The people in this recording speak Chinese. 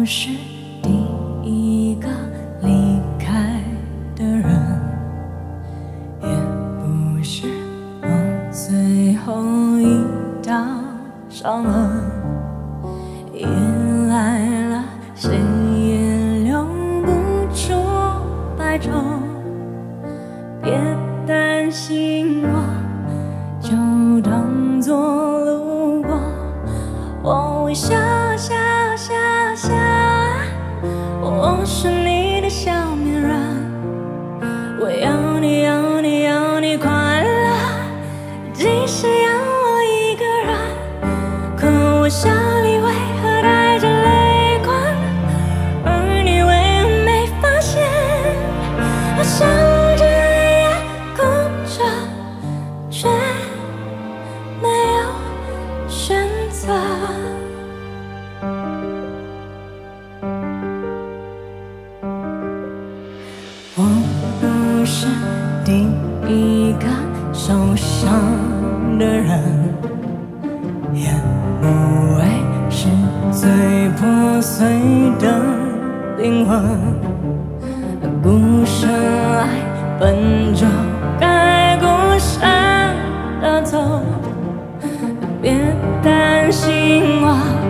不是第一个离开的人，也不是我最后一道伤痕。夜来了，谁也留不住白昼。别担心我，就当作路过。我会笑笑笑笑，我是你的小面人。我要你要你要你快乐，即使要我一个人。可我笑里为何带着泪光？而你为何没发现？我笑着也哭着，却没有选择。我不是第一个受伤的人，也不会是最破碎的灵魂。孤身来，本就该孤身的走。别担心我，